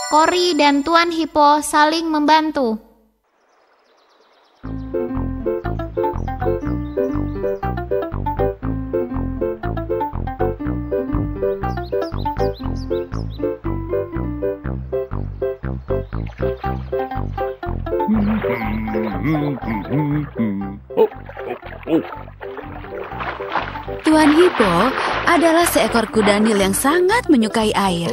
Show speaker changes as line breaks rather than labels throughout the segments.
Kori dan Tuan Hippo saling membantu.
Tuan Hippo adalah seekor kuda Nil yang sangat menyukai air.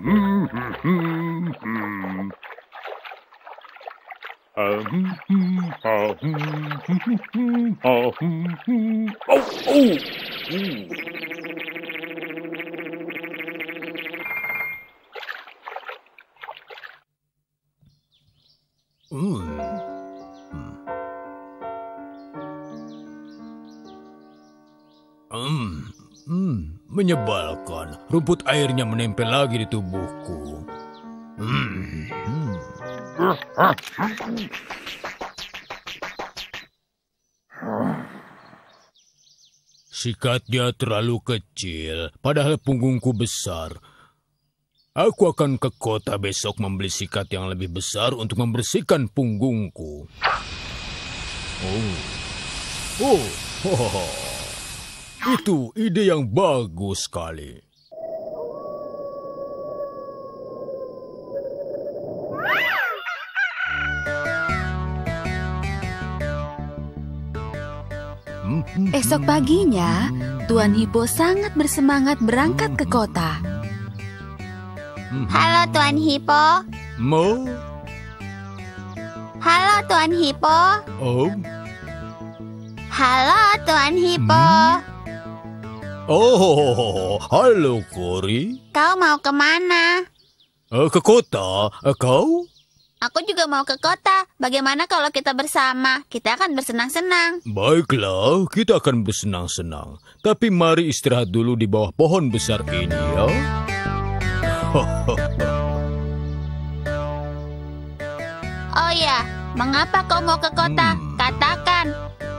Menyebalkan. Rumput airnya menempel lagi di tubuhku. Sikatnya terlalu kecil, padahal punggungku besar. Aku akan ke kota besok membeli sikat yang lebih besar untuk membersihkan punggungku. Itu ide yang bagus sekali.
Esok paginya, Tuan Hippo sangat bersemangat berangkat ke kota.
Halo Tuan Hippo.
Mo?
Halo Tuan Hippo.
Oh?
Halo Tuan Hippo.
Oh, halo Kori.
Kau mau kemana?
Ke kota. Kau?
Aku juga mau ke kota. Bagaimana kalau kita bersama? Kita akan bersenang-senang.
Baiklah, kita akan bersenang-senang. Tapi mari istirahat dulu di bawah pohon besar ini, ya.
Oh ya, mengapa kau mau ke kota? Katakan.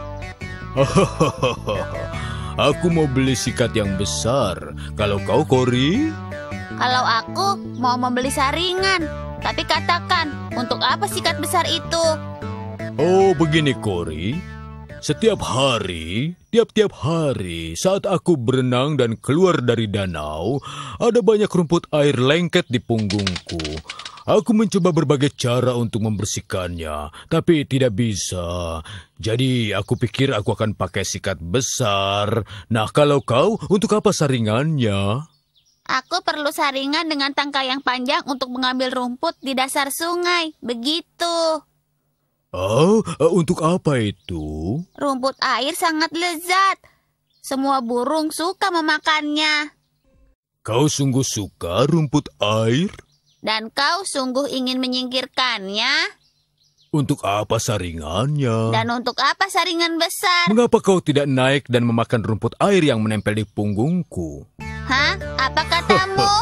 Aku mau beli sikat yang besar. Kalau kau, Kori?
Kalau aku mau membeli saringan. Tapi katakan, untuk apa sikat besar itu?
Oh, begini, Kori. Tiap tiap hari, saat aku berenang dan keluar dari danau, ada banyak rumput air lengket di punggungku. Aku mencoba berbagai cara untuk membersihkannya, tapi tidak bisa. Jadi aku pikir aku akan pakai sikat besar. Nah, kalau kau, untuk apa saringannya?
Aku perlu saringan dengan tangkai yang panjang untuk mengambil rumput di dasar sungai. Begitu.
Oh, untuk apa itu?
Rumput air sangat lezat. Semua burung suka memakannya.
Kau sungguh suka rumput air?
Dan kau sungguh ingin menyingkirkannya?
Untuk apa saringannya?
Dan untuk apa saringan besar?
Mengapa kau tidak naik dan memakan rumput air yang menempel di punggungku?
Hah? Apa katamu?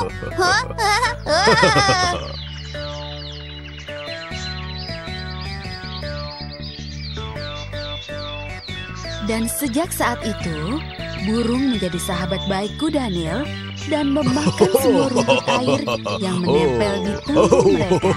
Dan sejak saat itu, burung menjadi sahabat baik kuda Nil dan memakan semua rumput air yang menempel di punggung mereka.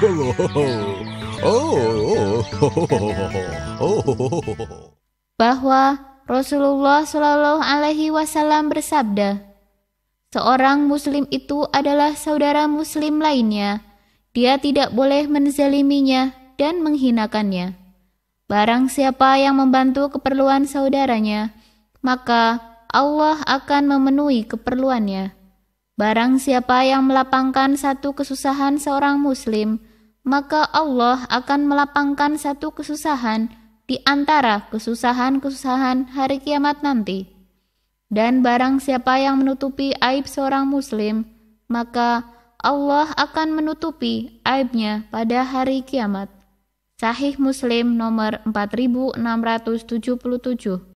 Bahwa Rasulullah Shallallahu Alaihi Wasallam bersabda, seorang muslim itu adalah saudara muslim lainnya. Dia tidak boleh menzaliminya dan menghinakannya. Barang siapa yang membantu keperluan saudaranya, maka Allah akan memenuhi keperluannya. Barang siapa yang melapangkan satu kesusahan seorang muslim, maka Allah akan melapangkan satu kesusahan di antara kesusahan-kesusahan hari kiamat nanti. Dan barang siapa yang menutupi aib seorang muslim, maka Allah akan menutupi aibnya pada hari kiamat. Sahih Muslim nomor 4677.